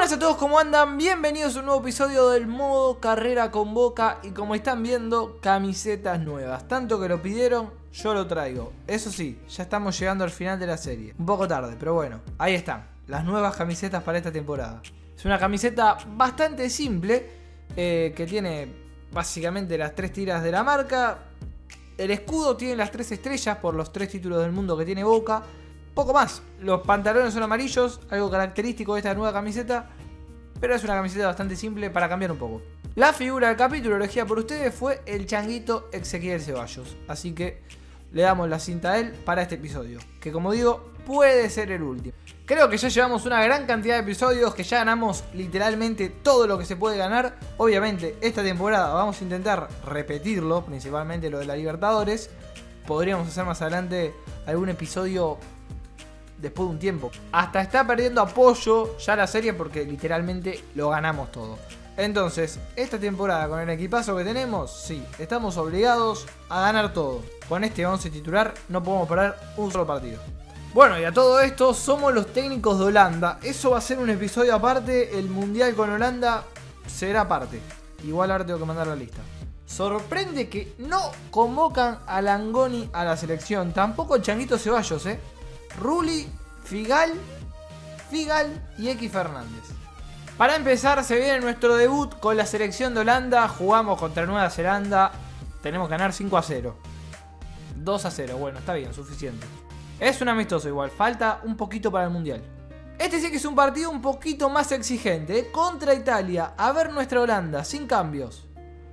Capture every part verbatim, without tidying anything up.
Buenas a todos, ¿cómo andan? Bienvenidos a un nuevo episodio del modo carrera con Boca. Y como están viendo, camisetas nuevas. Tanto que lo pidieron, yo lo traigo. Eso sí, ya estamos llegando al final de la serie. Un poco tarde, pero bueno, ahí están las nuevas camisetas para esta temporada. Es una camiseta bastante simple, eh, que tiene básicamente las tres tiras de la marca. El escudo tiene las tres estrellas por los tres títulos del mundo que tiene Boca. Poco más, los pantalones son amarillos, algo característico de esta nueva camiseta, pero es una camiseta bastante simple para cambiar un poco. La figura del capítulo elegida por ustedes fue el changuito Ezequiel Ceballos, así que le damos la cinta a él para este episodio, que como digo, puede ser el último. Creo que ya llevamos una gran cantidad de episodios, que ya ganamos literalmente todo lo que se puede ganar. Obviamente esta temporada vamos a intentar repetirlo, principalmente lo de la Libertadores. Podríamos hacer más adelante algún episodio después de un tiempo. Hasta está perdiendo apoyo ya la serie porque literalmente lo ganamos todo. Entonces, esta temporada con el equipazo que tenemos, sí, estamos obligados a ganar todo. Con este once titular no podemos perder un solo partido. Bueno, y a todo esto somos los técnicos de Holanda. Eso va a ser un episodio aparte. El mundial con Holanda será aparte. Igual ahora tengo que mandar la lista. Sorprende que no convocan a Langoni a la selección. Tampoco el Changuito Ceballos, eh. Rulli, Figal, Figal y X Fernández. Para empezar, se viene nuestro debut con la selección de Holanda. Jugamos contra Nueva Zelanda. Tenemos que ganar cinco a cero. dos a cero, bueno, está bien, suficiente. Es un amistoso igual, falta un poquito para el mundial. Este sí que es un partido un poquito más exigente, ¿eh? Contra Italia, a ver nuestra Holanda, sin cambios.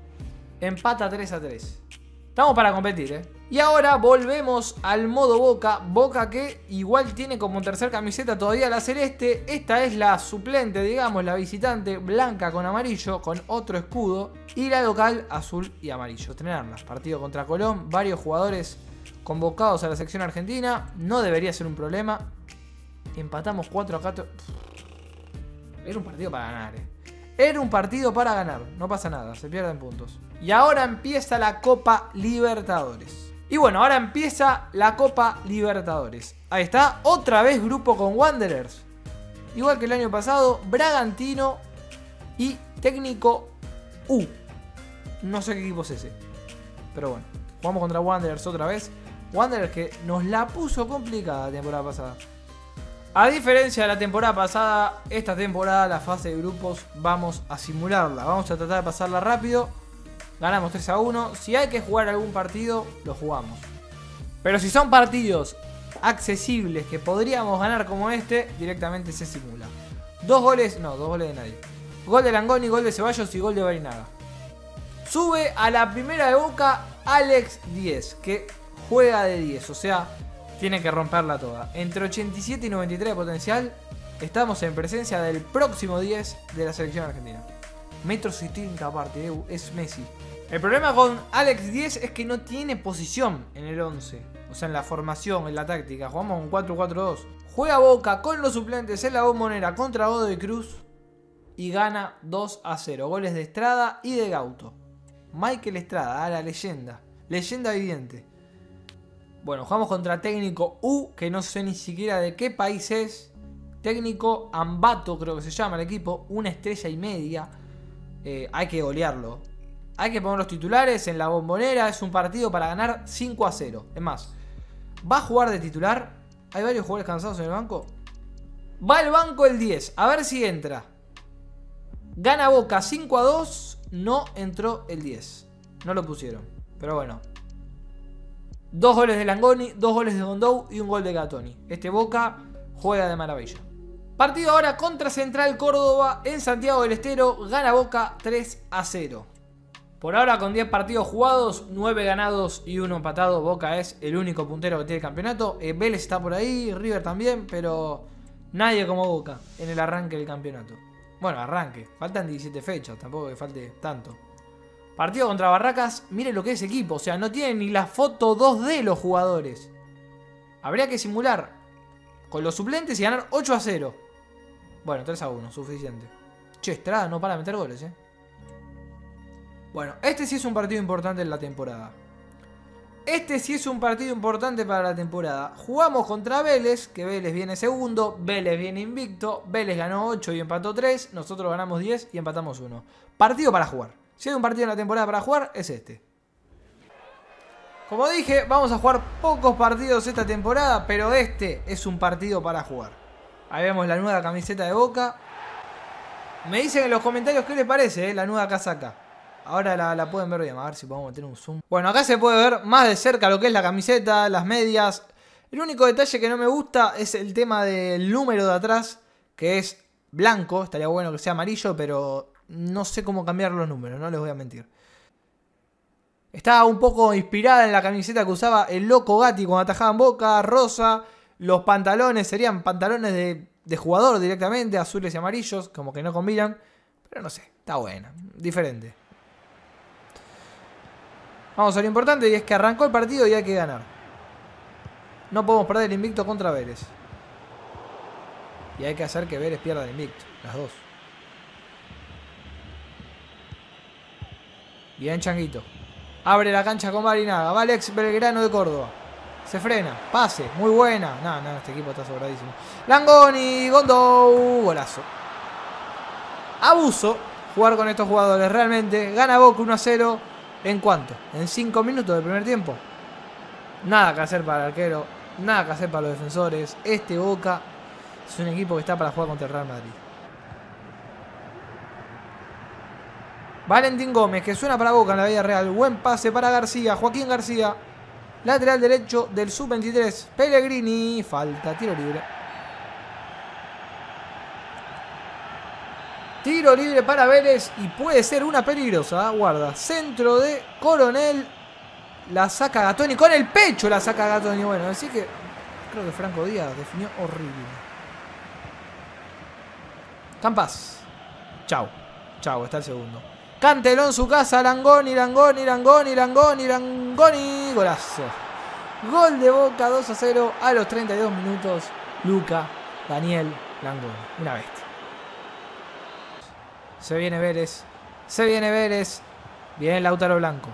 Empata tres a tres. Estamos para competir, ¿eh? Y ahora volvemos al modo Boca. Boca que igual tiene como tercer camiseta todavía la celeste. Esta es la suplente, digamos, la visitante, blanca con amarillo, con otro escudo. Y la local, azul y amarillo. Estrenarlas. Partido contra Colón. Varios jugadores convocados a la selección argentina. No debería ser un problema. Empatamos cuatro a cuatro. Era un partido para ganar, eh. Era un partido para ganar. No pasa nada, se pierden puntos. Y ahora empieza la Copa Libertadores. Y bueno, ahora empieza la Copa Libertadores. Ahí está, otra vez grupo con Wanderers. Igual que el año pasado, Bragantino y técnico U. No sé qué equipo es ese. Pero bueno, jugamos contra Wanderers otra vez. Wanderers que nos la puso complicada la temporada pasada. A diferencia de la temporada pasada, esta temporada la fase de grupos vamos a simularla. Vamos a tratar de pasarla rápido. Ganamos tres a uno. Si hay que jugar algún partido, lo jugamos. Pero si son partidos accesibles que podríamos ganar como este, directamente se simula. Dos goles, no, dos goles de nadie. Gol de Langoni, gol de Ceballos y gol de Barinaga. Sube a la primera de Boca Alex diez, que juega de diez, o sea, tiene que romperla toda. Entre ochenta y siete y noventa y tres de potencial, estamos en presencia del próximo diez de la selección argentina. Metro setenta aparte, es Messi. El problema con Alex diez es que no tiene posición en el once. O sea, en la formación, en la táctica. Jugamos un cuatro cuatro dos. Juega Boca con los suplentes en la Bombonera contra Godoy Cruz. Y gana dos a cero. Goles de Estrada y de Gauto. Michael Estrada, a la leyenda. Leyenda viviente. Bueno, jugamos contra técnico U, que no sé ni siquiera de qué país es. Técnico Ambato, creo que se llama el equipo. Una estrella y media. Eh, hay que golearlo. Hay que poner los titulares en la Bombonera. Es un partido para ganar cinco a cero. Es más, va a jugar de titular. Hay varios jugadores cansados en el banco. Va al banco el diez. A ver si entra. Gana Boca cinco a dos. No entró el diez. No lo pusieron. Pero bueno. Dos goles de Langoni, dos goles de Gondou y un gol de Gatoni. Este Boca juega de maravilla. Partido ahora contra Central Córdoba en Santiago del Estero. Gana Boca tres a cero. Por ahora con diez partidos jugados, nueve ganados y uno empatado. Boca es el único puntero que tiene el campeonato. eh, Vélez está por ahí, River también, pero nadie como Boca en el arranque del campeonato. Bueno, arranque, faltan diecisiete fechas, tampoco que falte tanto. Partido contra Barracas, miren lo que es equipo, o sea, no tienen ni la foto dos D los jugadores. Habría que simular con los suplentes y ganar ocho a cero. Bueno, tres a uno, suficiente. Che, Estrada no para de meter goles, eh. Bueno, este sí es un partido importante en la temporada. Este sí es un partido importante para la temporada. Jugamos contra Vélez, que Vélez viene segundo, Vélez viene invicto, Vélez ganó ocho y empató tres, nosotros ganamos diez y empatamos uno. Partido para jugar. Si hay un partido en la temporada para jugar, es este. Como dije, vamos a jugar pocos partidos esta temporada, pero este es un partido para jugar. Ahí vemos la nueva camiseta de Boca. Me dicen en los comentarios qué les parece, eh, la nueva casaca. Ahora la, la pueden ver bien, a ver si podemos meter un zoom. Bueno, acá se puede ver más de cerca lo que es la camiseta, las medias. El único detalle que no me gusta es el tema del número de atrás, que es blanco. Estaría bueno que sea amarillo, pero no sé cómo cambiar los números, no les voy a mentir. Estaba un poco inspirada en la camiseta que usaba el Loco Gatti cuando atajaba en Boca, rosa. Los pantalones serían pantalones de, de jugador directamente, azules y amarillos, como que no combinan. Pero no sé, está buena, diferente. Vamos a lo importante y es que arrancó el partido y hay que ganar. No podemos perder el invicto contra Vélez. Y hay que hacer que Vélez pierda el invicto, las dos. Bien, Changuito. Abre la cancha con Barinaga. Va Alex Belgrano de Córdoba. Se frena. Pase. Muy buena. No, no, este equipo está sobradísimo. Langoni. Gondou. Golazo. Abuso jugar con estos jugadores. Realmente. Gana Boca uno a cero. ¿En cuánto? En cinco minutos del primer tiempo. Nada que hacer para el arquero. Nada que hacer para los defensores. Este Boca es un equipo que está para jugar contra el Real Madrid. Valentín Gómez, que suena para Boca en la vida real. Buen pase para García. Joaquín García. Lateral derecho del sub veintitrés. Pellegrini. Falta. Tiro libre. Tiro libre para Vélez. Y puede ser una peligrosa. Guarda. Centro de Coronel. La saca Gatoni. Con el pecho la saca Gatoni. Bueno, así que creo que Franco Díaz definió horrible. Campas. Chau. Chau. Está el segundo. Canteló en su casa, Langoni, Langoni, Langoni, Langoni, Langoni. Golazo. Gol de Boca, dos a cero a los treinta y dos minutos. Luca, Daniel, Langoni. Una bestia. Se viene Vélez. Se viene Vélez. Bien Lautaro Blanco.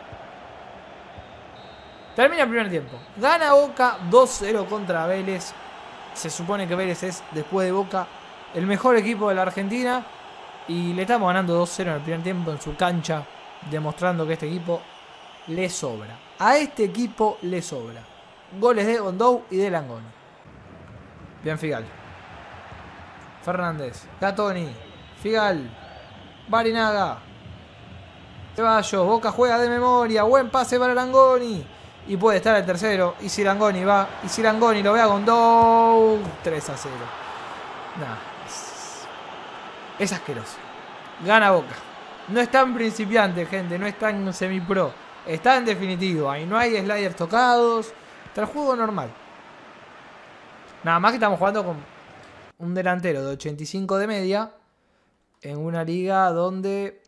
Termina el primer tiempo. Gana Boca dos cero contra Vélez. Se supone que Vélez es, después de Boca, el mejor equipo de la Argentina. Y le estamos ganando dos cero en el primer tiempo en su cancha, demostrando que este equipo le sobra. A este equipo le sobra. Goles de Gondou y de Langoni. Bien Figal. Fernández. Gatoni. Figal. Barinaga. Ceballos. Boca juega de memoria. Buen pase para Langoni. Y puede estar el tercero. Y si Langoni va. Y si Langoni lo ve a Gondou. tres a cero. Nah. Es asqueroso. Gana Boca. No es tan principiante, gente. No es tan semi-pro. Está en definitivo. Ahí no hay sliders tocados. Está el juego normal. Nada más que estamos jugando con un delantero de ochenta y cinco de media. En una liga donde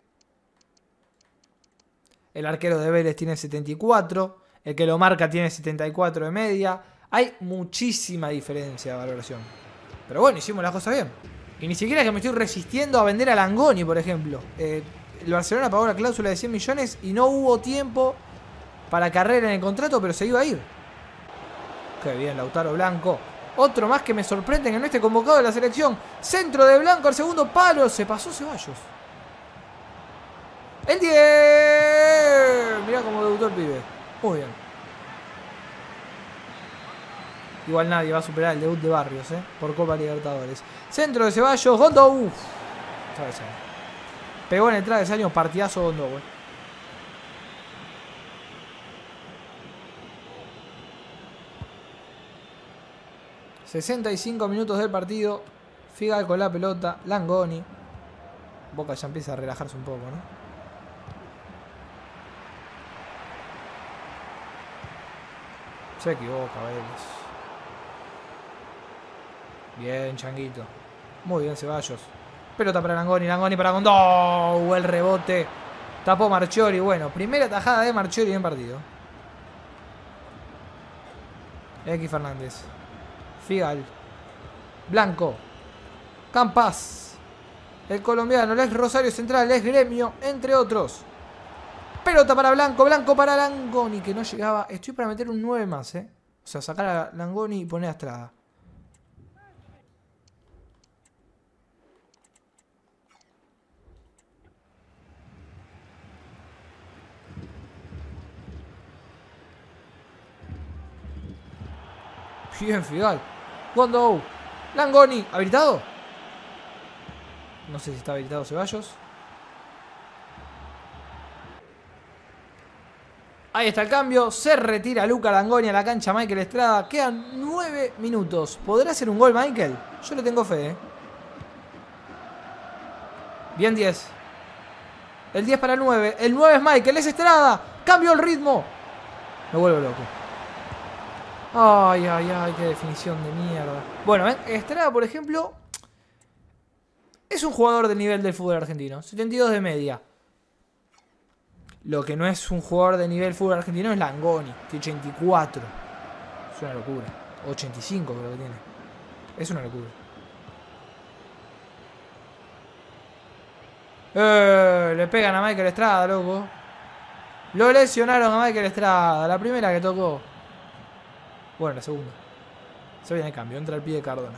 el arquero de Vélez tiene setenta y cuatro. El que lo marca tiene setenta y cuatro de media. Hay muchísima diferencia de valoración. Pero bueno, hicimos las cosas bien. Y ni siquiera es que me estoy resistiendo a vender a Langoni, por ejemplo. Eh, el Barcelona pagó la cláusula de cien millones y no hubo tiempo para carrera en el contrato, pero se iba a ir. Qué bien, Lautaro Blanco. Otro más que me sorprende que no esté convocado de la selección. Centro de Blanco al segundo palo. Se pasó Ceballos. El diez. Mirá cómo debutó el pibe. Muy bien. Igual nadie va a superar el debut de Barrios, ¿eh? Por Copa Libertadores. Centro de Ceballos. Gondou. Uf. Pegó en el travesaño. Partidazo Gondou, eh. sesenta y cinco minutos del partido. Figal con la pelota. Langoni. Boca ya empieza a relajarse un poco, ¿no? Se equivoca Vélez. Bien, Changuito. Muy bien, Ceballos. Pelota para Langoni. Langoni para Gondou. El rebote. Tapó Marchiori. Bueno, primera tajada de Marchiori en partido. X Fernández. Figal. Blanco. Campas. El colombiano. El ex Rosario Central. El ex Gremio. Entre otros. Pelota para Blanco, Blanco para Langoni, que no llegaba. Estoy para meter un nueve más, eh. O sea, sacar a Langoni y poner a Estrada. Bien, Figal. Gondou. Langoni. ¿Habilitado? No sé si está habilitado Ceballos. Ahí está el cambio. Se retira Luca Langoni a la cancha Michael Estrada. Quedan nueve minutos. ¿Podrá hacer un gol Michael? Yo le tengo fe, ¿eh? Bien diez. El diez para el nueve. El nueve es Michael. Es Estrada. Cambio el ritmo. Me vuelvo loco. Ay, ay, ay, qué definición de mierda. Bueno, ¿ven? Estrada, por ejemplo, es un jugador del nivel del fútbol argentino. setenta y dos de media. Lo que no es un jugador de nivel fútbol argentino es Langoni. Tiene ochenta y cuatro. Es una locura. ochenta y cinco creo que tiene. Es una locura. Eh, le pegan a Michael Estrada, loco. Lo lesionaron a Michael Estrada. La primera que tocó. Bueno, la segunda. Se viene el cambio. Entra el pie de Cardona.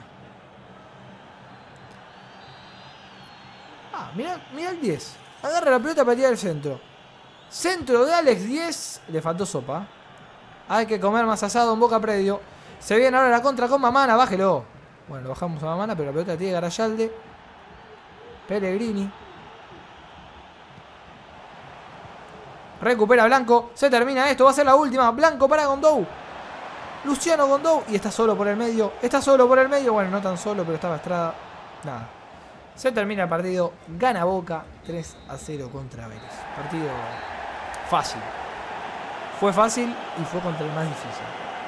Ah, mira, mira el diez. Agarra la pelota para tirar el centro. Centro de Alex diez. Le faltó sopa. Hay que comer más asado en Boca Predio. Se viene ahora la contra con Mamana. Bájelo. Bueno, lo bajamos a Mamana, pero la pelota tiene Garayalde. Pellegrini. Recupera Blanco. Se termina esto. Va a ser la última. Blanco para Gondou. Luciano Gondou. Y está solo por el medio. Está solo por el medio. Bueno, no tan solo, pero estaba Estrada. Nada. Se termina el partido. Gana Boca tres a cero contra Vélez. Partido fácil. Fue fácil y fue contra el más difícil.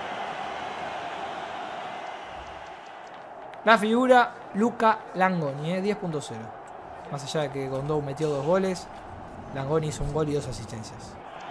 La figura Luca Langoni, eh, diez punto cero. Más allá de que Gondou metió dos goles, Langoni hizo un gol y dos asistencias.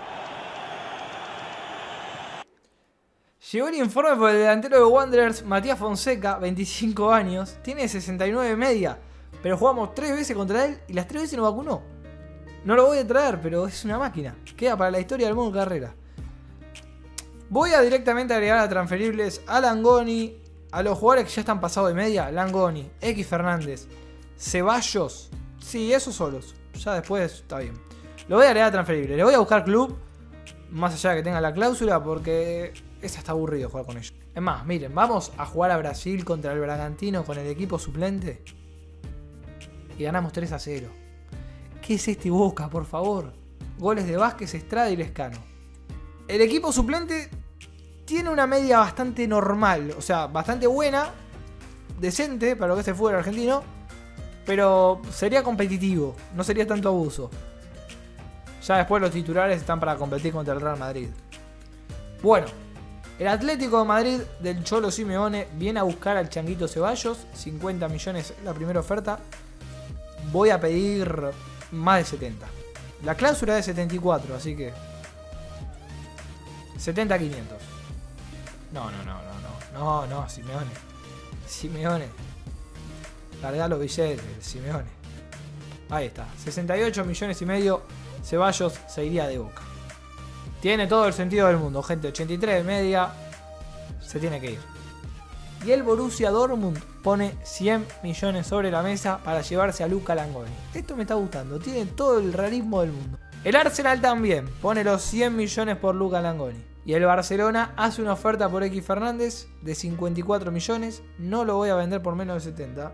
Llegó el informe por el delantero de Wanderers, Matías Fonseca, veinticinco años, tiene sesenta y nueve de media, pero jugamos tres veces contra él y las tres veces nos vacunó. No lo voy a traer, pero es una máquina. Queda para la historia del modo carrera. Voy a directamente agregar a transferibles a Langoni, a los jugadores que ya están pasados de media, Langoni, X Fernández, Ceballos, sí, esos solos. Ya después está bien. Lo voy a agregar a transferibles. Le voy a buscar club, más allá de que tenga la cláusula, porque esa está aburrido jugar con ellos. Es más, miren, vamos a jugar a Brasil contra el Bragantino con el equipo suplente y ganamos tres a cero. ¿Qué es este Boca, por favor? Goles de Vázquez, Estrada y Lescano. El equipo suplente tiene una media bastante normal, o sea, bastante buena, decente para lo que es el fútbol argentino, pero sería competitivo, no sería tanto abuso. Ya después los titulares están para competir contra el Real Madrid. Bueno, el Atlético de Madrid del Cholo Simeone viene a buscar al Changuito Ceballos, cincuenta millones la primera oferta. Voy a pedir más de setenta. La cláusula es de setenta y cuatro, así que setenta a quinientos. No, no, no, no, no, no, no, Simeone. Simeone. Larga los billetes, Simeone. Ahí está, sesenta y ocho millones y medio. Ceballos se iría de Boca. Tiene todo el sentido del mundo, gente. ochenta y tres de media. Se tiene que ir. Y el Borussia Dortmund pone cien millones sobre la mesa para llevarse a Luca Langoni. Esto me está gustando. Tiene todo el realismo del mundo. El Arsenal también pone los cien millones por Luca Langoni. Y el Barcelona hace una oferta por X Fernández de cincuenta y cuatro millones. No lo voy a vender por menos de setenta.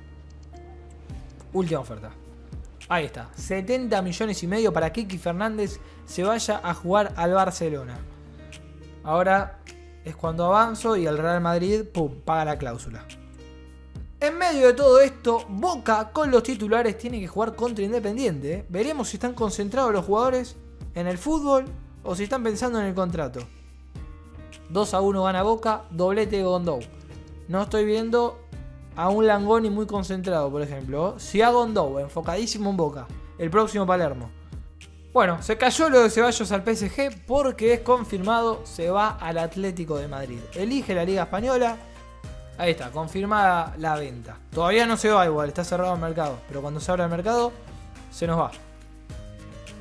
Última oferta. Ahí está. setenta millones y medio para que X Fernández se vaya a jugar al Barcelona. Ahora es cuando avanzo y el Real Madrid, pum, paga la cláusula. En medio de todo esto, Boca con los titulares tiene que jugar contra Independiente. ¿eh? Veremos si están concentrados los jugadores en el fútbol o si están pensando en el contrato. dos a uno gana Boca, doblete de Gondou. No estoy viendo a un Langoni muy concentrado, por ejemplo. Si a Gondou, enfocadísimo en Boca. El próximo Palermo. Bueno, se cayó lo de Ceballos al P S G porque es confirmado, se va al Atlético de Madrid. Elige la Liga Española. Ahí está, confirmada la venta. Todavía no se va igual, está cerrado el mercado. Pero cuando se abra el mercado, se nos va.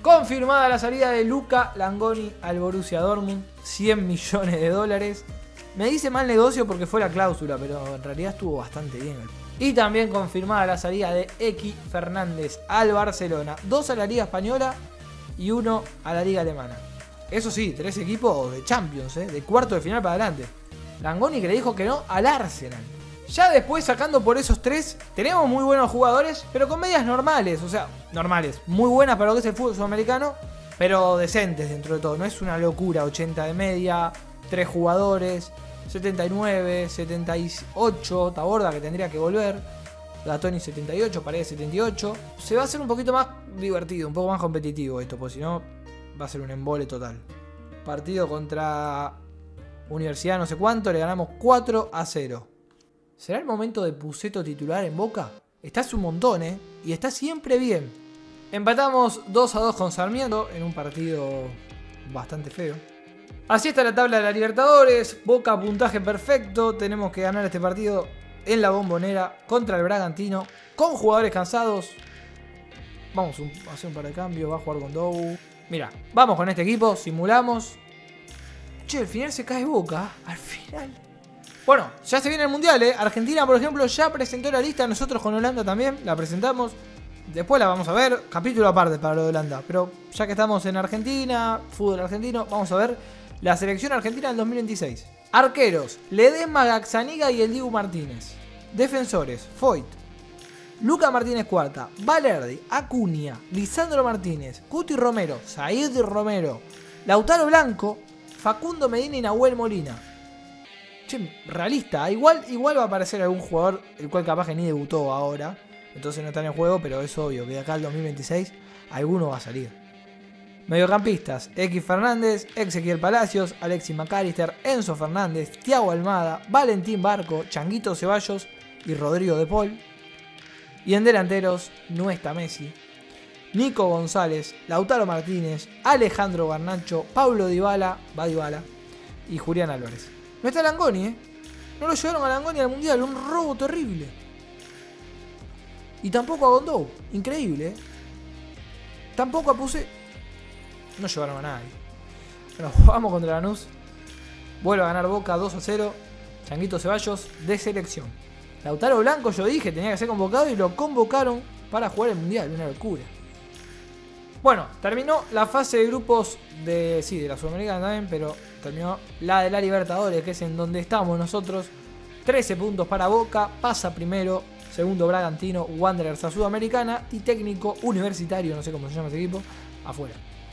Confirmada la salida de Luca Langoni al Borussia Dortmund. cien millones de dólares. Me dice mal negocio porque fue la cláusula, pero en realidad estuvo bastante bien. Y también confirmada la salida de X Fernández al Barcelona. Dos a la Liga Española y uno a la Liga Alemana. Eso sí, tres equipos de Champions, ¿eh? De cuarto de final para adelante. Langoni que le dijo que no al Arsenal. Ya después, sacando por esos tres, tenemos muy buenos jugadores, pero con medias normales. O sea, normales. Muy buenas para lo que es el fútbol sudamericano, pero decentes dentro de todo. No es una locura, ochenta de media, tres jugadores, setenta y nueve, setenta y ocho, Taborda que tendría que volver, Gatoni setenta y ocho, Paredes setenta y ocho. Se va a hacer un poquito más divertido, un poco más competitivo esto, porque si no va a ser un embole total. Partido contra Universidad no sé cuánto, le ganamos cuatro a cero. ¿Será el momento de Pusetto titular en Boca? Está hace un montón, ¿eh? Y está siempre bien. Empatamos dos a dos con Sarmiento en un partido bastante feo. Así está la tabla de la Libertadores. Boca puntaje perfecto. Tenemos que ganar este partido en la Bombonera contra el Bragantino con jugadores cansados. Vamos a hacer un par de cambios. Va a jugar con Dou. Mira, vamos con este equipo. Simulamos. Che, al final se cae Boca. Al final. Bueno, ya se viene el Mundial, ¿eh? Argentina, por ejemplo, ya presentó la lista. Nosotros con Holanda también la presentamos. Después la vamos a ver. Capítulo aparte para lo de Holanda. Pero ya que estamos en Argentina, fútbol argentino, vamos a ver la selección argentina del dos mil veintiséis. Arqueros: Ledesma, Gazzaniga y el Dibu Martínez. Defensores: Foyt, Luca Martínez Cuarta, Valerdi, Acuña, Lisandro Martínez, Cuti Romero, Said Romero, Lautaro Blanco, Facundo Medina y Nahuel Molina. Che, realista. Igual, igual va a aparecer algún jugador el cual capaz que ni debutó ahora. Entonces no está en el juego, pero es obvio que de acá al dos mil veintiséis alguno va a salir. Mediocampistas: X Fernández, Ezequiel Palacios, Alexis McAllister, Enzo Fernández, Thiago Almada, Valentín Barco, Changuito Ceballos y Rodrigo de Paul. Y en delanteros no está Messi, Nico González, Lautaro Martínez, Alejandro Garnacho, Paulo Dybala, va Dybala y Julián Álvarez. No está Langoni, ¿eh? No lo llevaron a Langoni al Mundial, un robo terrible. Y tampoco a Gondou, increíble, ¿eh? Tampoco a Pusetto. No llevaron a nadie. Bueno, jugamos contra Lanús. Vuelve a ganar Boca dos a cero. Changuito Ceballos de selección. Lautaro Blanco, yo dije, tenía que ser convocado y lo convocaron para jugar el Mundial. Una locura. Bueno, terminó la fase de grupos de... Sí, de la Sudamericana también, pero terminó la de la Libertadores, que es en donde estamos nosotros. trece puntos para Boca, pasa primero. Segundo Bragantino, Wanderers a Sudamericana. Y técnico Universitario, no sé cómo se llama ese equipo, afuera.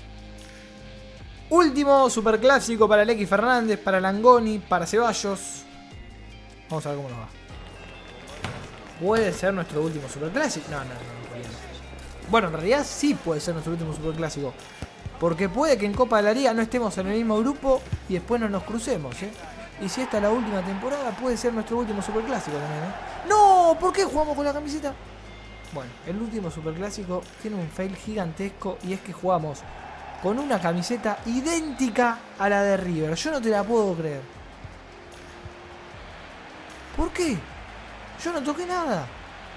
Último superclásico para el X Fernández, para Langoni, para Ceballos. Vamos a ver cómo nos va. ¿Puede ser nuestro último superclásico? No, no, no, no. Bueno, en realidad sí puede ser nuestro último superclásico. Porque puede que en Copa de la Liga no estemos en el mismo grupo y después no nos crucemos, ¿eh? Y si esta es la última temporada, puede ser nuestro último superclásico también, ¿eh? ¡No! ¿Por qué jugamos con la camiseta? Bueno, el último superclásico tiene un fail gigantesco y es que jugamos con una camiseta idéntica a la de River. Yo no te la puedo creer. ¿Por qué? Yo no toqué nada.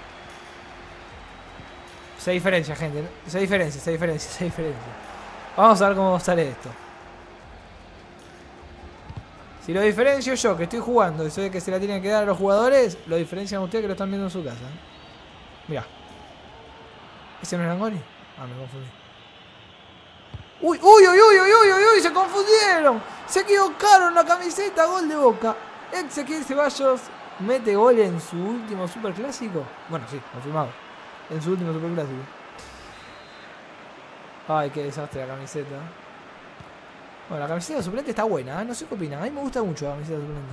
Se diferencia, gente. Se diferencia, se diferencia, se diferencia. Vamos a ver cómo sale esto. Si lo diferencio yo, que estoy jugando y sé que se la tienen que dar a los jugadores, lo diferencian ustedes que lo están viendo en su casa, ¿eh? Mirá. ¿Ese no es Langoni? Ah, me confundí. Uy, uy, uy, uy, uy, uy, uy, uy, se confundieron. Se equivocaron la camiseta, gol de Boca. Ezequiel Ceballos mete gol en su último superclásico. Bueno, sí, confirmado. En su último superclásico. Ay, qué desastre la camiseta. Bueno, la camiseta de suplente está buena, ¿eh? No sé qué opinan. A mí me gusta mucho la camiseta de suplente.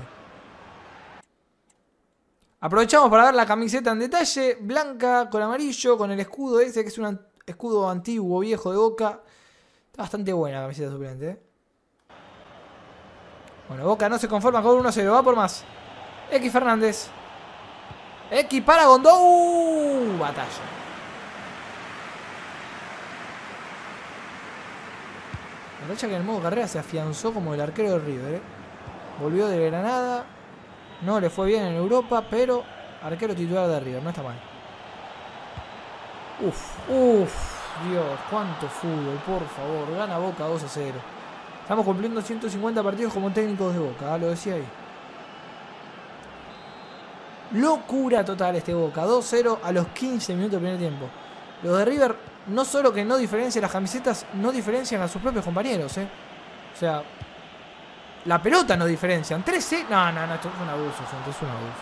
Aprovechamos para ver la camiseta en detalle. Blanca con amarillo, con el escudo ese, que es un escudo antiguo, viejo de Boca. Está bastante buena la camiseta de suplente, ¿eh? Bueno, Boca no se conforma con uno a cero. Va por más. X Fernández. X para Gondou. Batalla. La verdad que en el modo carrera se afianzó como el arquero de River, ¿eh? Volvió de Granada. No le fue bien en Europa, pero arquero titular de River. No está mal. Uf, uf. Dios, cuánto fútbol, por favor. Gana Boca dos a cero. Estamos cumpliendo ciento cincuenta partidos como técnicos de Boca, ¿eh? Lo decía ahí. Locura total este Boca. dos cero a los quince minutos del primer tiempo. Los de River, no solo que no diferencian las camisetas, no diferencian a sus propios compañeros, ¿eh? O sea, la pelota no diferencian. trece. No, no, no, esto es un abuso, gente. Es un abuso.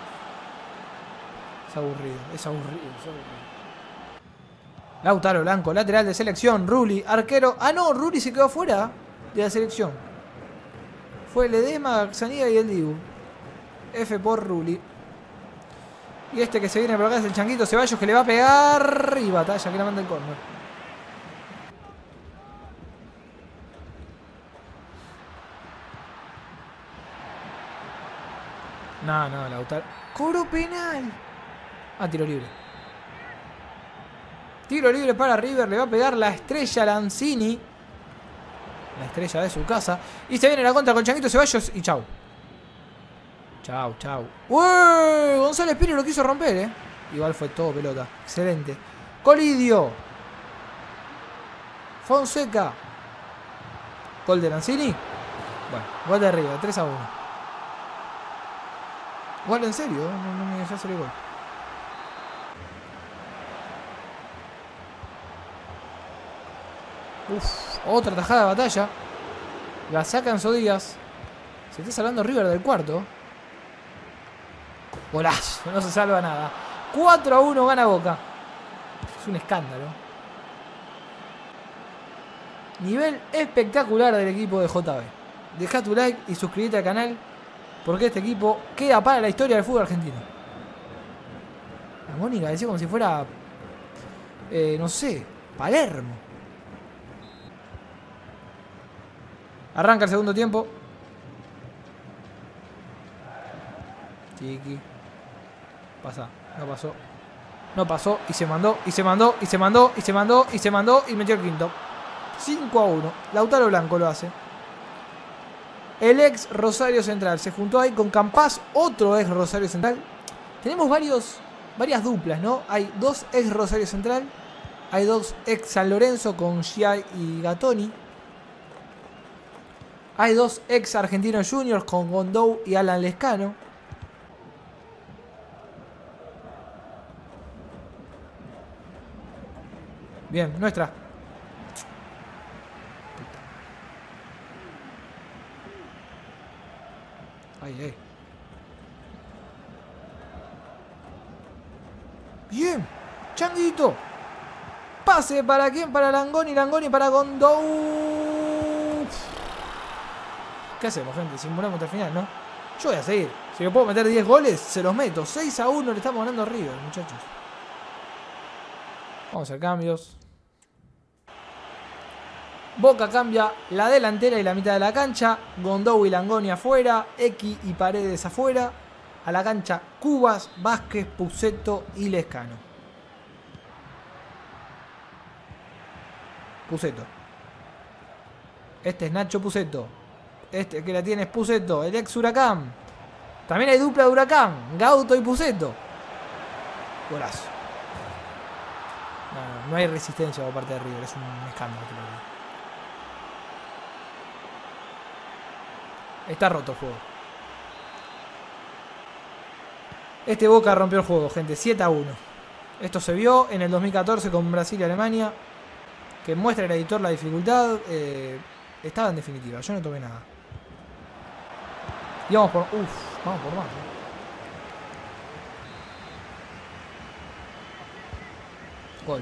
Es aburrido, es aburrido, es aburrido. Lautaro Blanco, lateral de selección. Rulli, arquero. Ah, no, Rulli se quedó afuera de la selección. Fue Ledesma, Gazzaniga y el Dibu. F por Rulli. Y este que se viene por acá es el Changuito Ceballos, que le va a pegar. Y batalla que la manda el córner. No, no, Lautaro. Cobro penal. Ah, tiro libre. Tiro libre para River. Le va a pegar la estrella Lanzini. La estrella de su casa. Y se viene la contra con Changuito Ceballos. Y chau. Chau, chau. ¡Uy! González Pires lo quiso romper, eh. Igual fue todo pelota. Excelente. Colidio. Fonseca. Gol de Lanzini. Bueno, gol de River. tres a uno. Gol en serio. No, no me dejé hacer el gol. Uf, otra tajada de batalla. La saca Enzo Díaz. Se está salvando River del cuarto. Golazo, no se salva nada. cuatro a uno gana Boca. Es un escándalo. Nivel espectacular del equipo de J B. Deja tu like y suscríbete al canal, porque este equipo queda para la historia del fútbol argentino. La Mónica decía como si fuera, eh, no sé, Palermo. Arranca el segundo tiempo. Chiqui. Pasa. No pasó. No pasó. Y se mandó. Y se mandó. Y se mandó. Y se mandó. Y se mandó. Y metió el quinto. cinco a uno. Lautaro Blanco lo hace. El ex Rosario Central. Se juntó ahí con Campás. Otro ex Rosario Central. Tenemos varios, varias duplas, ¿no? Hay dos ex Rosario Central. Hay dos ex San Lorenzo con Giai y Gattoni. Hay dos ex Argentinos Juniors con Gondou y Alan Lescano. Bien, nuestra. Ay, ay. Bien. Changuito. Pase para quién, para Langoni, Langoni para Gondou. ¿Qué hacemos, gente? Simulamos hasta el final, ¿no? Yo voy a seguir. Si me puedo meter diez goles, se los meto. seis a uno le estamos ganando a River, muchachos. Vamos a hacer cambios. Boca cambia la delantera y la mitad de la cancha. Gondou y Langoni afuera. X y Paredes afuera. A la cancha Cubas, Vázquez, Pusetto y Lescano. Pusetto. Este es Nacho Pusetto. Este que la tiene es Pusetto, el ex Huracán. También hay dupla de Huracán. Gauto y Pusetto. Golazo. No, no hay resistencia por parte de River. Es un escándalo. Está roto el juego. Este Boca rompió el juego, gente. siete a uno. Esto se vio en el dos mil catorce con Brasil y Alemania. Que muestra el editor la dificultad. Eh, estaba en definitiva. Yo no tomé nada. Y vamos por... Uff, vamos por más. ¿eh? Gol.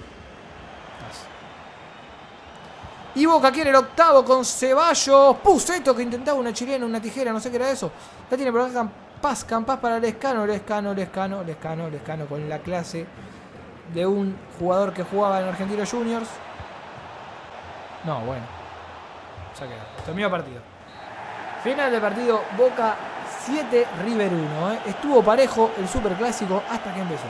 Y Boca quiere el octavo con Ceballos. Pusetto que intentaba una chilena, una tijera, no sé qué era eso. La tiene por acá Campás, Campás para Lescano, Lescano, Lescano, Lescano, Lescano con la clase de un jugador que jugaba en Argentinos Juniors. No, bueno. Ya queda. Terminó el partido. Final del partido, Boca siete, River uno. ¿eh? Estuvo parejo el superclásico hasta que empezó.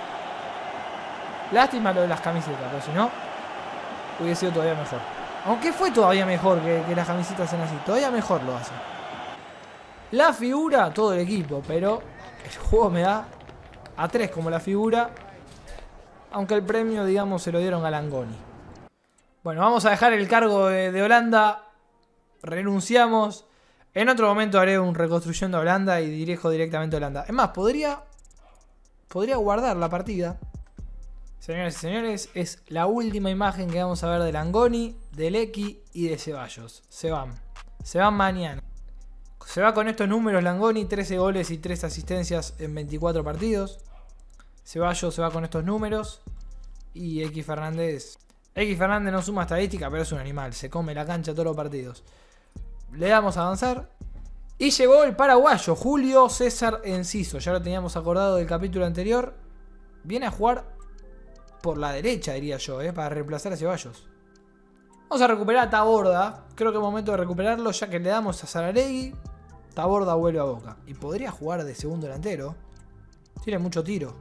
Lástima lo de las camisetas, pero si no, hubiese sido todavía mejor. Aunque fue todavía mejor que, que las camisetas sean así. Todavía mejor lo hace. La figura, todo el equipo, pero el juego me da a tres como la figura. Aunque el premio, digamos, se lo dieron a Langoni. Bueno, vamos a dejar el cargo de, de Holanda. Renunciamos. En otro momento haré un reconstruyendo a Holanda y dirijo directamente a Holanda. Es más, podría, podría guardar la partida. Señoras y señores, es la última imagen que vamos a ver de Langoni, de Lecky y de Ceballos. Se van. Se van mañana. Se va con estos números Langoni, trece goles y tres asistencias en veinticuatro partidos. Ceballos se va con estos números. Y X Fernández... X Fernández no suma estadística, pero es un animal. Se come la cancha todos los partidos. Le damos a avanzar. Y llegó el paraguayo, Julio César Enciso. Ya lo teníamos acordado del capítulo anterior. Viene a jugar por la derecha, diría yo, ¿eh? Para reemplazar a Ceballos. Vamos a recuperar a Taborda. Creo que es momento de recuperarlo, ya que le damos a Saralegui. Taborda vuelve a Boca. Y podría jugar de segundo delantero. Tiene mucho tiro.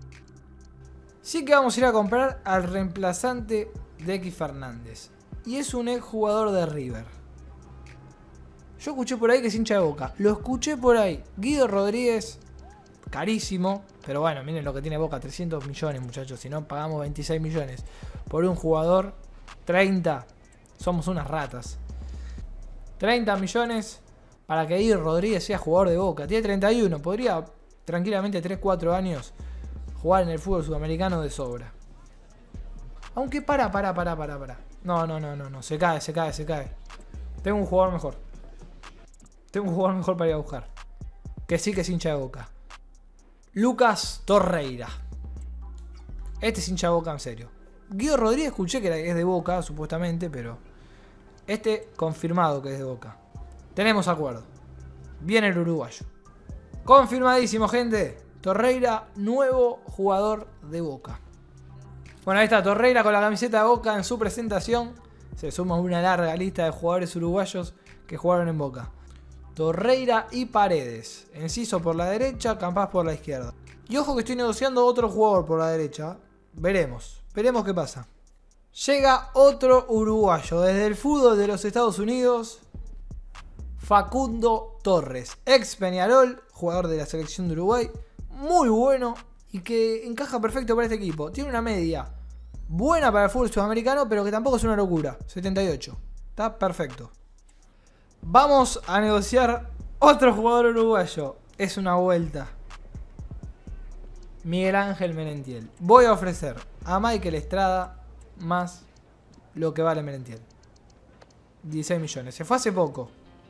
Sí que vamos a ir a comprar al reemplazante de X Fernández. Y es un ex jugador de River. Yo escuché por ahí que es hincha de Boca. Lo escuché por ahí. Guido Rodríguez. Carísimo. Pero bueno, miren lo que tiene Boca. trescientos millones, muchachos. Si no, pagamos veintiséis millones por un jugador. treinta. Somos unas ratas. treinta millones para que Guido Rodríguez sea jugador de Boca. Tiene treinta y uno. Podría tranquilamente tres cuatro años jugar en el fútbol sudamericano de sobra. Aunque para, para, para, para, para. No, no, no, no, no. Se cae, se cae, se cae. Tengo un jugador mejor. Tengo un jugador mejor para ir a buscar. Que sí que es hincha de Boca. Lucas Torreira. Este es hincha de Boca en serio. Guido Rodríguez escuché que es de Boca, supuestamente, pero... Este confirmado que es de Boca. Tenemos acuerdo. Viene el uruguayo. Confirmadísimo, gente. Torreira, nuevo jugador de Boca. Bueno, ahí está Torreira con la camiseta de Boca en su presentación. Se suma una larga lista de jugadores uruguayos que jugaron en Boca. Torreira y Paredes. Enciso por la derecha, Campas por la izquierda. Y ojo que estoy negociando otro jugador por la derecha. Veremos. Veremos qué pasa. Llega otro uruguayo desde el fútbol de los Estados Unidos. Facundo Torres. Ex Peñarol, jugador de la selección de Uruguay. Muy bueno y que encaja perfecto para este equipo. Tiene una media buena para el fútbol sudamericano, pero que tampoco es una locura. setenta y ocho. Está perfecto. Vamos a negociar otro jugador uruguayo. Es una vuelta. Miguel Ángel Merentiel. Voy a ofrecer a Michael Estrada más lo que vale Merentiel. dieciséis millones. Se fue hace poco.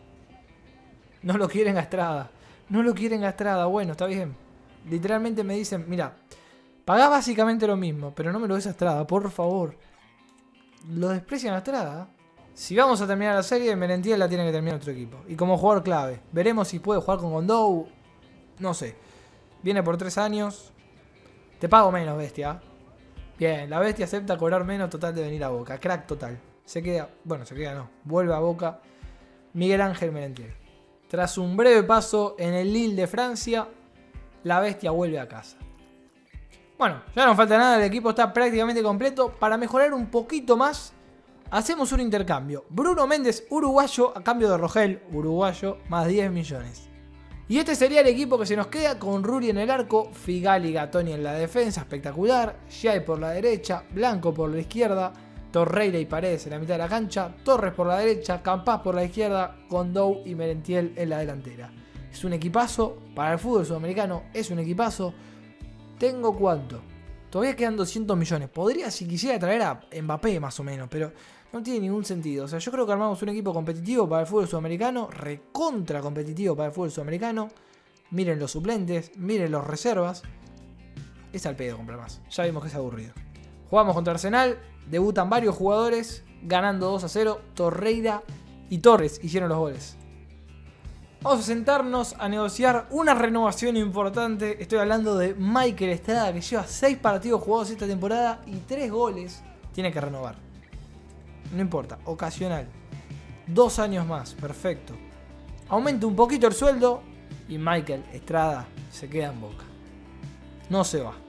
No lo quieren a Estrada. No lo quieren a Estrada. Bueno, está bien. Literalmente me dicen, mira, pagá básicamente lo mismo, pero no me lo des a Estrada, por favor. Lo desprecian a Estrada. Si vamos a terminar la serie, Merentiel la tiene que terminar otro equipo. Y como jugador clave. Veremos si puede jugar con Gondou. No sé. Viene por tres años. Te pago menos, bestia. Bien, la bestia acepta cobrar menos total de venir a Boca. Crack total. Se queda, bueno, se queda no. Vuelve a Boca. Miguel Ángel Merentiel. Tras un breve paso en el Lille de Francia, la bestia vuelve a casa. Bueno, ya no falta nada. El equipo está prácticamente completo. Para mejorar un poquito más, hacemos un intercambio. Bruno Méndez, uruguayo, a cambio de Rogel, uruguayo, más diez millones. Y este sería el equipo que se nos queda con Ruri en el arco, Figali y Gatoni en la defensa, espectacular, Giai por la derecha, Blanco por la izquierda, Torreira y Paredes en la mitad de la cancha, Torres por la derecha, Campas por la izquierda, Gondou y Merentiel en la delantera. Es un equipazo, para el fútbol sudamericano es un equipazo. ¿Tengo cuánto? Todavía quedan doscientos millones. Podría, si quisiera, traer a Mbappé más o menos, pero no tiene ningún sentido. O sea, yo creo que armamos un equipo competitivo para el fútbol sudamericano, recontra competitivo para el fútbol sudamericano. Miren los suplentes, miren los reservas. Es al pedo comprar más. Ya vimos que es aburrido. Jugamos contra Arsenal, debutan varios jugadores, ganando dos a cero. Torreira y Torres hicieron los goles. Vamos a sentarnos a negociar una renovación importante. Estoy hablando de Michael Estrada, que lleva seis partidos jugados esta temporada y tres goles. Tiene que renovar. No importa, ocasional. Dos años más, perfecto. Aumenta un poquito el sueldo y Michael Estrada se queda en Boca. No se va.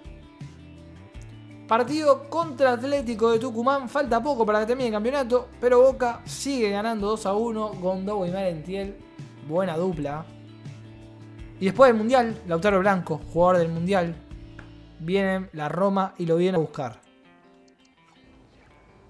Partido contra Atlético de Tucumán. Falta poco para que termine el campeonato, pero Boca sigue ganando dos a uno. Gondou y Merentiel. Buena dupla. Y después del Mundial, Lautaro Blanco, jugador del Mundial, viene la Roma y lo viene a buscar.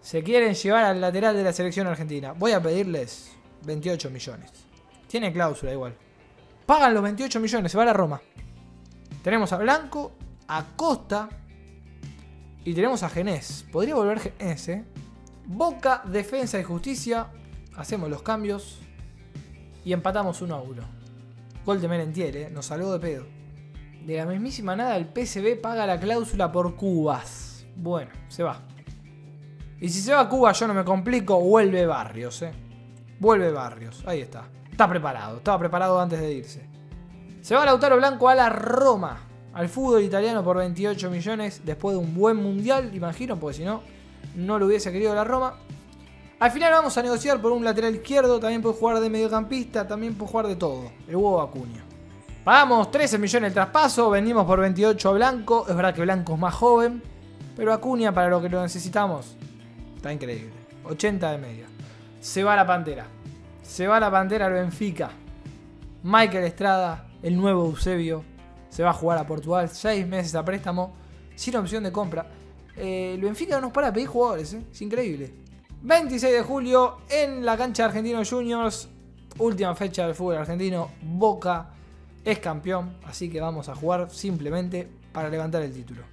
Se quieren llevar al lateral de la selección argentina. Voy a pedirles veintiocho millones. Tiene cláusula igual. Pagan los veintiocho millones, se va a la Roma. Tenemos a Blanco, a Costa y tenemos a Genés. Podría volver Genés, eh. Boca, Defensa y Justicia. Hacemos los cambios y empatamos uno a uno. Gol de Merentiel, eh. Nos salvó de pedo. De la mismísima nada, el P S V paga la cláusula por Cubas. Bueno, se va. Y si se va a Cuba, yo no me complico. Vuelve Barrios, eh. Vuelve Barrios. Ahí está. Está preparado. Estaba preparado antes de irse. Se va Lautaro Blanco a la Roma. Al fútbol italiano por veintiocho millones. Después de un buen mundial, imagino. Porque si no, no lo hubiese querido la Roma. Al final vamos a negociar por un lateral izquierdo. También puede jugar de mediocampista. También puede jugar de todo. El huevo Acuña. Pagamos trece millones el traspaso. Vendimos por veintiocho a Blanco. Es verdad que Blanco es más joven. Pero Acuña, para lo que lo necesitamos, está increíble. ochenta de media. Se va la Pantera. Se va la Pantera al Benfica. Michael Estrada, el nuevo Eusebio, se va a jugar a Portugal. seis meses a préstamo, sin opción de compra. Eh, el Benfica no nos para de pedir jugadores, ¿eh? Es increíble. veintiséis de julio en la cancha de Argentinos Juniors. Última fecha del fútbol argentino. Boca es campeón. Así que vamos a jugar simplemente para levantar el título.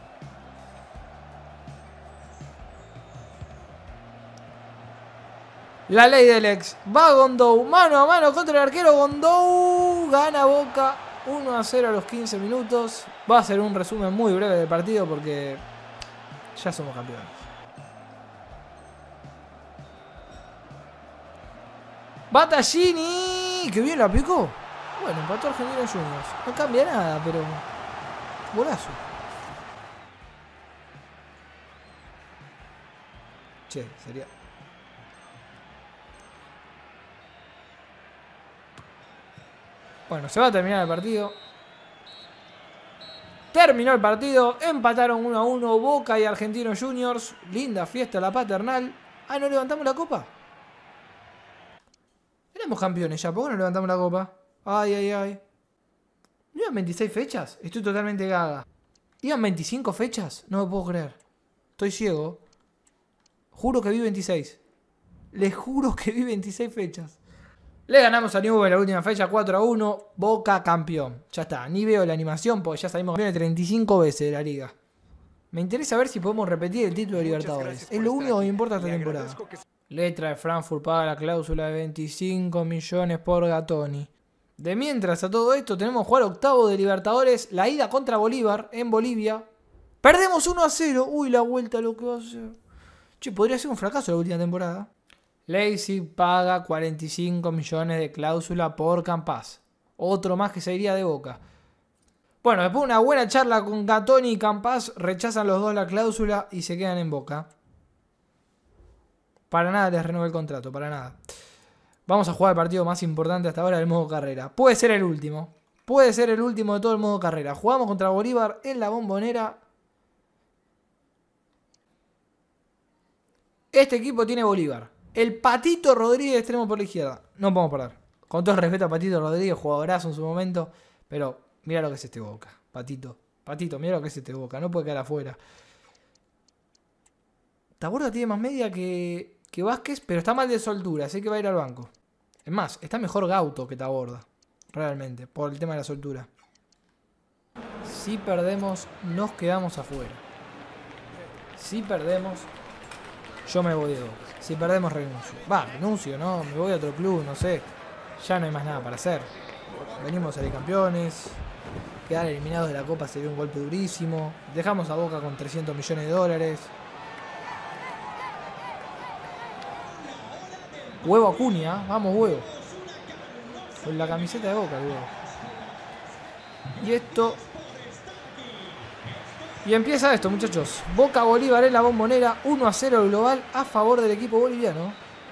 La ley del ex. Va Gondou. Mano a mano contra el arquero. Gondou. Gana Boca. uno a cero a los quince minutos. Va a ser un resumen muy breve del partido porque ya somos campeones. Battaglini. Que bien la picó. Bueno, empató Argentinos Juniors. No cambia nada, pero golazo. Che, sería... Bueno, se va a terminar el partido. Terminó el partido. Empataron uno a uno Boca y Argentinos Juniors. Linda fiesta la paternal. Ah, ¿no levantamos la copa? Éramos campeones ya. ¿Por qué no levantamos la copa? Ay, ay, ay. ¿No iban veintiséis fechas? Estoy totalmente gaga. ¿Iban veinticinco fechas? No me puedo creer. Estoy ciego. Juro que vi veintiséis. Les juro que vi veintiséis fechas. Le ganamos a Newell's en la última fecha cuatro a uno. Boca campeón. Ya está. Ni veo la animación porque ya salimos campeones treinta y cinco veces de la liga. Me interesa ver si podemos repetir el título de Libertadores. Es lo único que me importa esta temporada. Letra de Frankfurt paga la cláusula de veinticinco millones por Gatoni. De mientras a todo esto tenemos que jugar octavo de Libertadores. La ida contra Bolívar en Bolivia. Perdemos uno a cero. Uy, la vuelta lo que va a hacer. Che, podría ser un fracaso la última temporada. Leipzig paga cuarenta y cinco millones de cláusula por Campas. Otro más que se iría de Boca. Bueno, después de una buena charla con Gatoni y Campas, rechazan los dos la cláusula y se quedan en Boca. Para nada les renueva el contrato, para nada. Vamos a jugar el partido más importante hasta ahora del modo carrera. Puede ser el último. Puede ser el último de todo el modo carrera. Jugamos contra Bolívar en la Bombonera. Este equipo tiene Bolívar. El Patito Rodríguez extremo por la izquierda. No podemos perder. Con todo el respeto a Patito Rodríguez, jugadorazo en su momento. Pero mira lo que es este Boca. Patito. Patito, mira lo que es este Boca. No puede quedar afuera. Taborda tiene más media que, que Vázquez, pero está mal de soltura. Así que va a ir al banco. Es más, está mejor Gauto que Taborda. Realmente, por el tema de la soltura. Si perdemos, nos quedamos afuera. Si perdemos, yo me voy de Boca. Si perdemos, renuncio. Va, renuncio, ¿no? Me voy a otro club, no sé. Ya no hay más nada para hacer. Venimos a salir campeones. Quedar eliminados de la Copa sería un golpe durísimo. Dejamos a Boca con trescientos millones de dólares. Huevo Acuña, vamos huevo. Con la camiseta de Boca, el huevo. Y esto... Y empieza esto, muchachos. Boca Bolívar en la Bombonera. uno a cero el global a favor del equipo boliviano.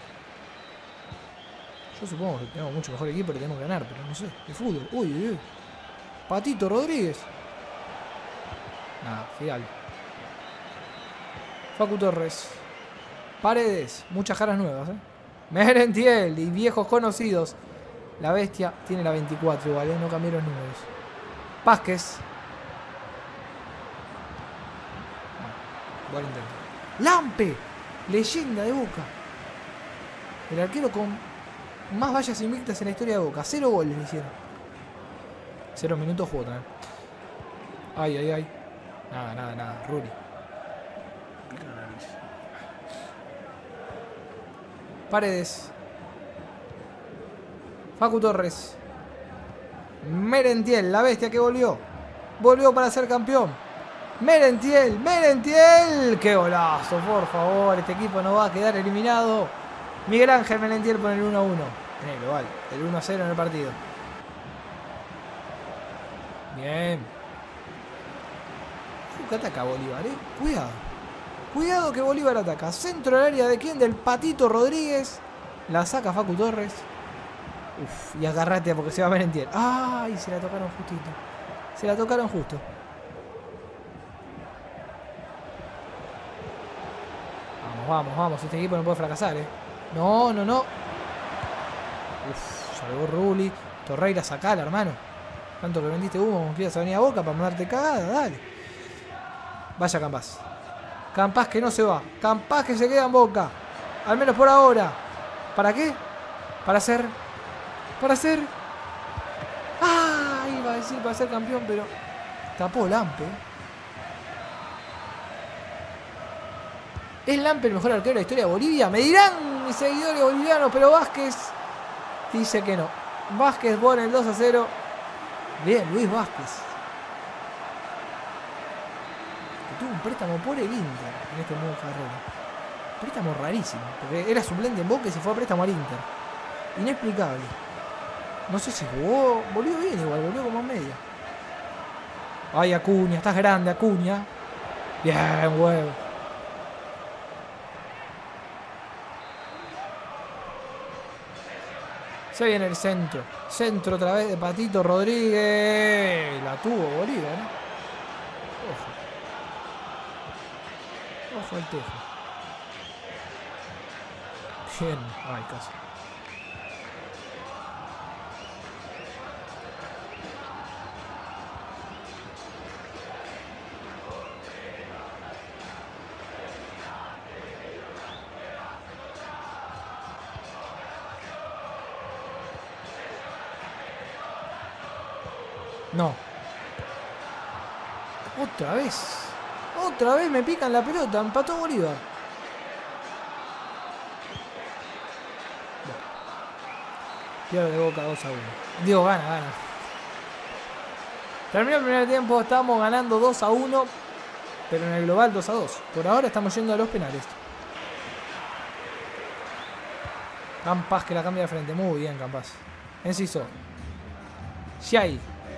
Yo supongo que tenemos mucho mejor equipo y le tenemos que ganar, pero no sé. De fútbol. Uy, uy, uy. Patito Rodríguez. Nada, Fidal. Facu Torres. Paredes. Muchas caras nuevas, ¿eh? Merentiel y viejos conocidos. La bestia tiene la veinticuatro igual, ¿eh? No cambié los números. Vázquez. Buen intento. ¡Lampe! Leyenda de Boca. El arquero con más vallas invictas en la historia de Boca. Cero goles le hicieron. Cero minutos jugó también. Ay, ay, ay. Nada, nada, nada. Rulli. Paredes. Facu Torres. Merentiel, la bestia que volvió. Volvió para ser campeón. Merentiel, Merentiel. ¡Qué golazo, por favor! Este equipo no va a quedar eliminado. Miguel Ángel Merentiel pone el uno a uno. En el global. El uno a cero en el partido. Bien. Uh, que ataca Bolívar, eh. Cuidado. Cuidado que Bolívar ataca. Centro del área de quién? Del Patito Rodríguez. La saca Facu Torres. Uf, y agarrate porque se va a Merentiel. ¡Ay! Se la tocaron justito. Se la tocaron justo. Vamos, vamos, vamos. Este equipo no puede fracasar, eh. No, no, no. Uf, salvó Rulli. Torreira, sacala, hermano. Tanto que vendiste humo, confías a venir a Boca para mandarte cagada, dale. Vaya Campas. Campas que no se va. Campas que se queda en Boca. Al menos por ahora. ¿Para qué? Para ser... Para ser... ¡Ah! Iba a decir para ser campeón, pero... Tapó Lampe. ¿Es Lampe el mejor arquero de la historia de Bolivia? Me dirán mis seguidores bolivianos, pero Vázquez dice que no. Vázquez pone el dos a cero. Bien, Luis Vázquez. Que tuvo un préstamo por el Inter en este modo carrera. Préstamo rarísimo, porque era suplente en Boca y se fue a préstamo al Inter. Inexplicable. No sé si jugó... Volvió bien igual, volvió como a media. Ay, Acuña, estás grande, Acuña. Bien, huevo. Se viene el centro. Centro otra vez de Patito Rodríguez. La tuvo Bolívar, ¿no? Ojo. Ojo al tejo. Bien. Ay, casi. No. Otra vez. Otra vez me pican la pelota. Empató Bolívar. Pierde Boca dos a uno. Digo, gana, gana. Terminó el primer tiempo. Estamos ganando dos a uno. Pero en el global dos a dos. Por ahora estamos yendo a los penales. Campas que la cambia de frente. Muy bien, Campas. Enciso. Xiai.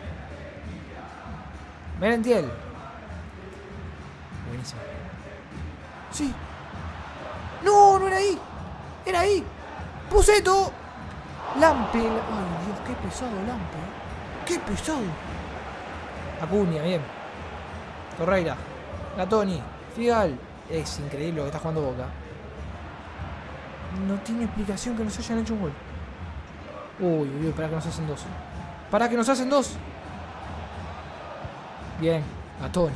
Merentiel. Buenísimo. Sí. No, no era ahí. Era ahí. Puceto. Lampe. Ay, Dios, qué pesado Lampe. Qué pesado. Acuña, bien. Torreira. Gatoni. Figal. Es increíble lo que está jugando Boca. No tiene explicación que nos hayan hecho un gol. Uy, uy, uy, para que nos hacen dos. Para que nos hacen dos. Bien, Gatoni.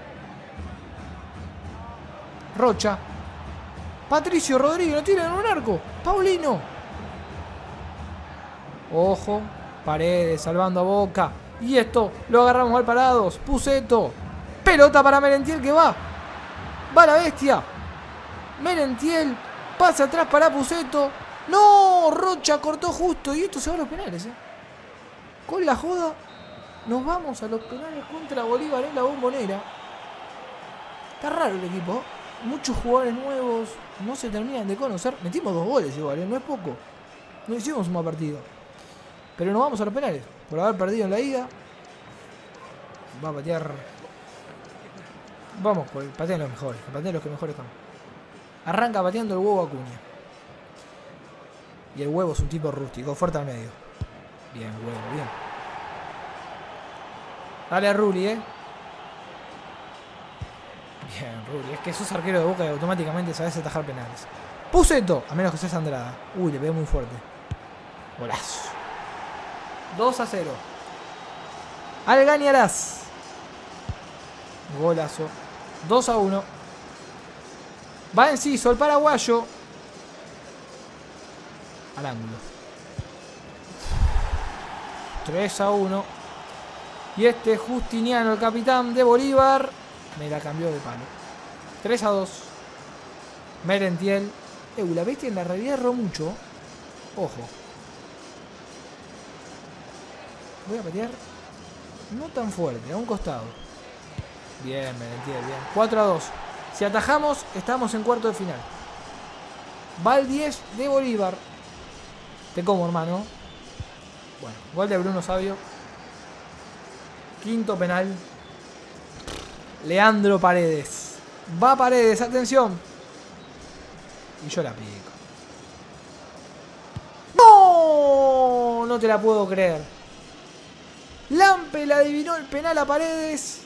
Rocha. Patricio Rodríguez, no tiran un arco. Paulino. Ojo. Paredes salvando a Boca. Y esto lo agarramos mal parados. Puceto. Pelota para Merentiel que va. Va la bestia. Merentiel. Pasa atrás para Puceto. No, Rocha cortó justo. Y esto se va a los penales, eh. Con la joda. Nos vamos a los penales contra Bolívar en la Bombonera. Está raro el equipo. Muchos jugadores nuevos. No se terminan de conocer. Metimos dos goles igual, ¿eh? No es poco. No hicimos un mal partido. Pero nos vamos a los penales. Por haber perdido en la ida. Va a patear. Vamos, pues patean los mejores. Patean los que mejores están. Arranca pateando el huevo Acuña. Y el huevo es un tipo rústico. Fuerte al medio. Bien, huevo, bien. Dale a Rulli, eh. Bien, Rulli. Es que sos arquero de Boca y automáticamente sabes atajar penales. Puceto. A menos que seas Andrada. Uy, le pegué muy fuerte. Golazo. dos a cero. Algañarás. Golazo. dos a uno. Va Enciso, el paraguayo. Al ángulo. tres a uno. Y este Justiniano, el capitán de Bolívar, me la cambió de palo. tres a dos. Merentiel. Eh, la bestia en la realidad erró mucho. Ojo. Voy a patear. No tan fuerte, a un costado. Bien, Merentiel, bien. cuatro a dos. Si atajamos, estamos en cuarto de final. Va el diez de Bolívar. Te como, hermano. Bueno, gol de Bruno Sabio. Quinto penal. Leandro Paredes. Va Paredes, atención. Y yo la pico. ¡No! No te la puedo creer. Lampe le adivinó el penal a Paredes.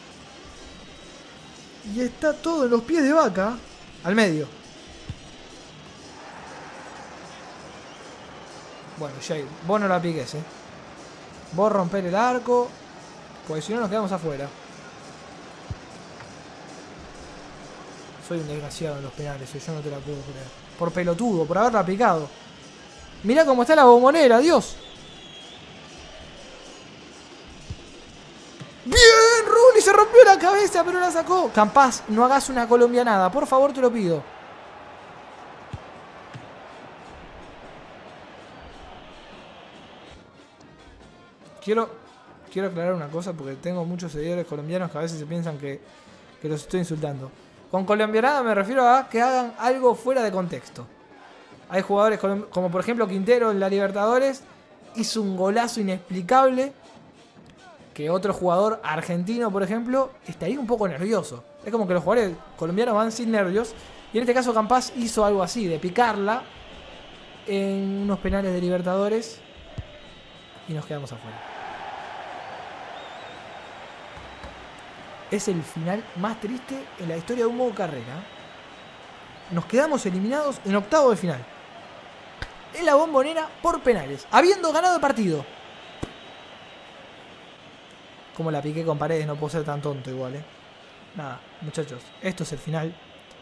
Y está todo en los pies de Vaca. Al medio. Bueno, Jay, vos no la piques, eh. Vos romper el arco. Porque si no nos quedamos afuera. Soy un desgraciado en los penales, yo no te la puedo creer. Por pelotudo, por haberla picado. Mirá cómo está la bombonera, Dios. Bien, Rulli se rompió la cabeza, pero la sacó. Campas, no hagas una colombianada, por favor te lo pido. Quiero, quiero aclarar una cosa porque tengo muchos seguidores colombianos que a veces se piensan que, que los estoy insultando. Con colombianada me refiero a que hagan algo fuera de contexto. Hay jugadores como por ejemplo Quintero en la Libertadores. Hizo un golazo inexplicable. Que otro jugador argentino, por ejemplo, estaría un poco nervioso. Es como que los jugadores colombianos van sin nervios. Y en este caso Campas hizo algo así, de picarla en unos penales de Libertadores. Y nos quedamos afuera. Es el final más triste en la historia de un modo carrera. Nos quedamos eliminados en octavo de final. En la bombonera por penales. Habiendo ganado el partido. Como la piqué con Paredes, no puedo ser tan tonto igual, eh. Nada, muchachos. Esto es el final.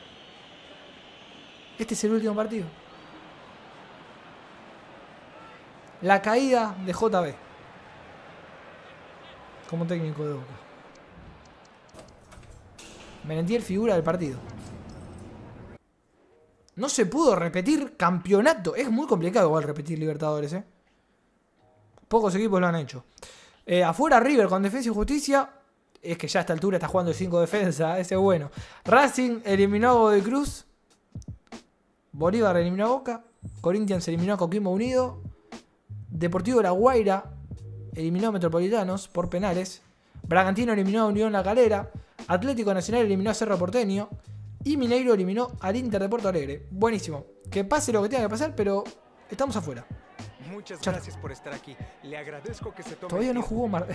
Este es el último partido. La caída de J B. Como técnico de Boca. Merentiel figura del partido. No se pudo repetir campeonato. Es muy complicado igual repetir Libertadores, ¿eh? Pocos equipos lo han hecho. Eh, afuera River con Defensa y Justicia. Es que ya a esta altura está jugando el cinco defensa. Ese es bueno. Racing eliminó a Godoy Cruz. Bolívar eliminó a Boca. Corinthians eliminó a Coquimbo Unido. Deportivo La Guaira eliminó a Metropolitanos por penales. Bragantino eliminó a Unión La Calera. Atlético Nacional eliminó a Cerro Porteño. Y Mineiro eliminó al Inter de Porto Alegre. Buenísimo. Que pase lo que tenga que pasar, pero estamos afuera. Muchas gracias por estar aquí. Le agradezco que se tome. Todavía no jugó Mar...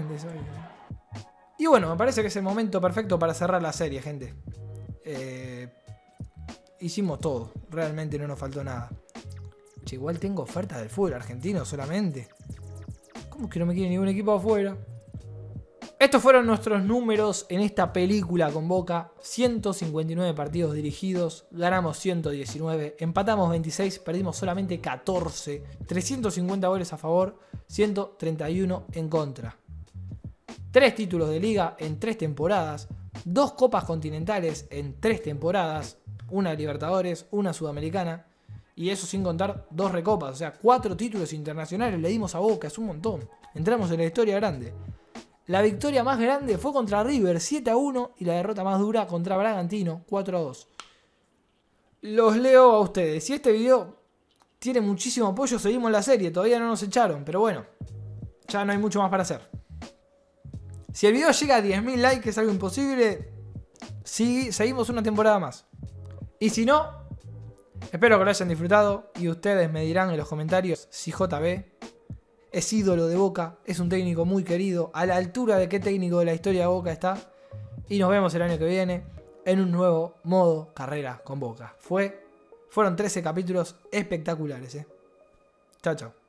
Y bueno, me parece que es el momento perfecto para cerrar la serie, gente. Eh... Hicimos todo. Realmente no nos faltó nada. Che, igual tengo ofertas del fútbol argentino solamente. ¿Cómo que no me quiere ningún equipo afuera? Estos fueron nuestros números en esta película con Boca. ciento cincuenta y nueve partidos dirigidos. Ganamos ciento diecinueve. Empatamos veintiséis. Perdimos solamente catorce. trescientos cincuenta goles a favor. ciento treinta y uno en contra. Tres títulos de liga en tres temporadas. Dos copas continentales en tres temporadas. Una Libertadores, una Sudamericana. Y eso sin contar dos recopas. O sea, cuatro títulos internacionales le dimos a Boca. Es un montón. Entramos en la historia grande. La victoria más grande fue contra River, siete a uno. Y la derrota más dura contra Bragantino, cuatro a dos. Los leo a ustedes. Si este video tiene muchísimo apoyo, seguimos la serie. Todavía no nos echaron, pero bueno. Ya no hay mucho más para hacer. Si el video llega a diez mil likes, que es algo imposible, sí, seguimos una temporada más. Y si no, espero que lo hayan disfrutado. Y ustedes me dirán en los comentarios si J B es ídolo de Boca, es un técnico muy querido, a la altura de qué técnico de la historia de Boca está. Y nos vemos el año que viene en un nuevo modo carrera con Boca. Fue, fueron trece capítulos espectaculares, ¿eh? Chao, chao.